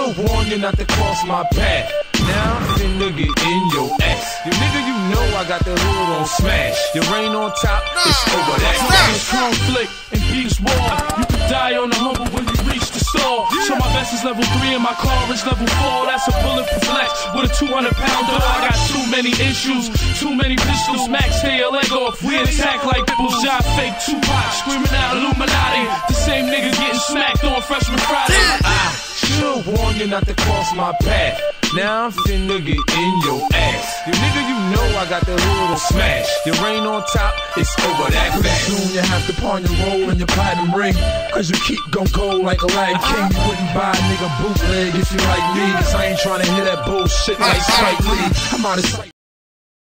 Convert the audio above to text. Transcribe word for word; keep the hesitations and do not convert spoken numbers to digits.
Should've warned you not to cross my path. Now I'm finna get in your ass. You nigga, you know I got the hood on smash. Your rain on top, it's over that. Conflict and peace war. You could die on the humble when you reach the store. So my vest is level three and my car is level four. That's a bulletproof flex with a two hundred pound door. I got too many issues, too many pistols. Max tear your leg off. We attack like Bibble's job fake Tupac. Screaming out Illuminati. The same nigga getting smacked on Freshman Friday. I should've warned you not to cross my path. Now I'm finna get in your ass. You nigga, you know I got the hood on smash. Your rain on top, it's over that fast. Soon you have to pawn your roll and your platinum ring, cause you keep gon' go like a Latin king. You wouldn't buy a nigga bootleg if you like me, cause I ain't tryna hear that bullshit like Spike Lee. I'm out of sight.